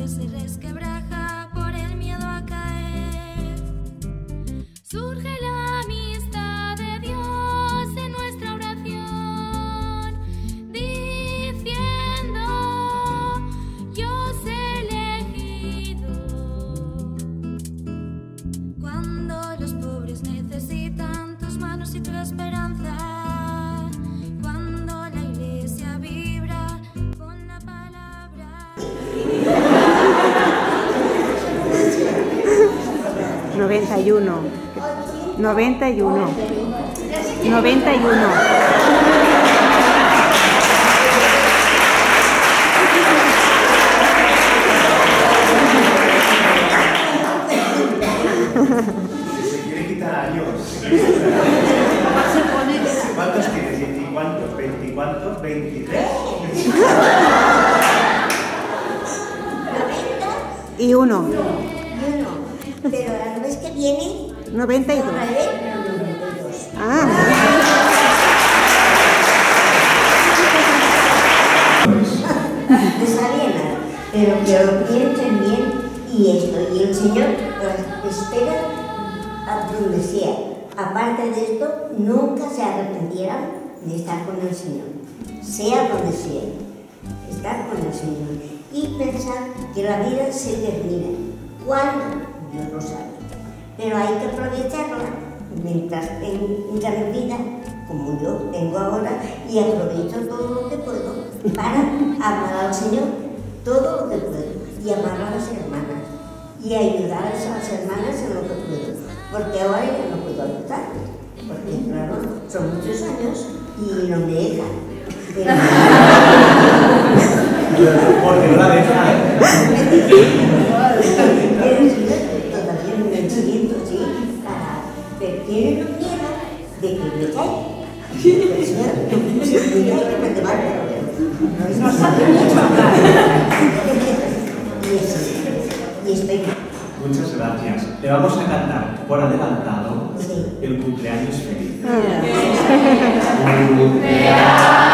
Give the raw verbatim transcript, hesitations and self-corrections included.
que se resquebraja por el miedo a caer. Surge la amistad de Dios en nuestra oración, diciendo: yo os he elegido. Cuando los pobres necesitan tus manos y tu esperanza, cuando la iglesia vibra con la palabra. noventa y uno, noventa y uno, noventa y uno. Se quiere quitar años. ¿Cuántos tienes? ¿veinte cuántos? ¿veinte cuántos? ¿veintitrés? Y uno. Y uno. Pero la vez que viene, noventa y dos. noventa y dos. Ah. No sabía nada, pero que lo piensen bien y esto. Y el Señor pues, espera a donde sea. Aparte de esto, nunca se arrepintieran de estar con el Señor, sea donde sea, estar con el Señor. Y pensar que la vida se termina. ¿Cuándo? Dios lo sabe. Pero hay que aprovecharla mientras tenga vida, como yo tengo ahora, y aprovecho todo lo que puedo para amar al Señor, todo lo que puedo, y amar a las hermanas, y ayudar a las hermanas en lo que puedo, porque ahora ya no puedo ayudarles, porque claro, son muchos años y no me dejan. Pero... porque no la dejan. Todavía me siento así, pero tienen miedo de que me caiga. Si me caiga, me levanto. No sabe mucho hablar. Y estoy... Muchas gracias. Le vamos a cantar por adelantado Sí. el cumpleaños feliz. Ah. Cumpleaños